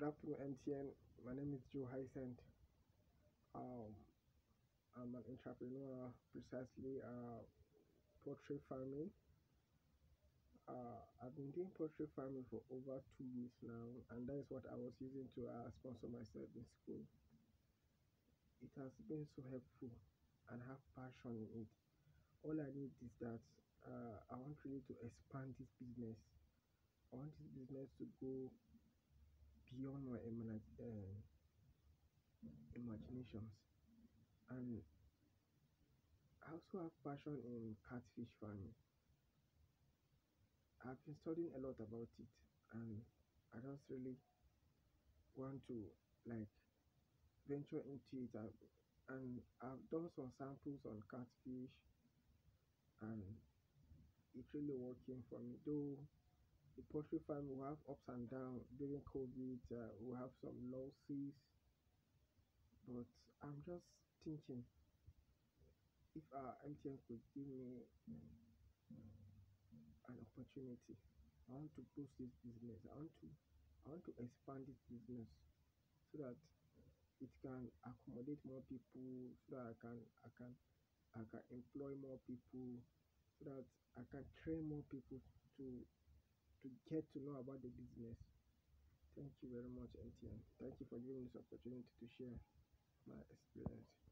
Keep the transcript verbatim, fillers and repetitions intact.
Afternoon M T N. My name is Joe Hycenth. Um, I'm an entrepreneur, precisely uh, poultry farming. Uh, I've been doing poultry farming for over two years now, and that is what I was using to uh, sponsor myself in school. It has been so helpful, and I have passion in it. All I need is that uh, I want really to expand this business. I want this business to go beyond my imagine, uh, imaginations, and I also have passion in catfish farming. I've been studying a lot about it, and I just really want to like venture into it. And, and I've done some samples on catfish, and it's really working for me. Though the poultry farm will have ups and downs during COVID, uh, we'll have some losses, but I'm just thinking if our M T N could give me an opportunity. I want to boost this business. I want to I want to expand this business so that it can accommodate more people, so that I can I can I can employ more people, so that I can train more people to to get to know about the business. Thank you very much, M T N. Thank you for giving me this opportunity to share my experience.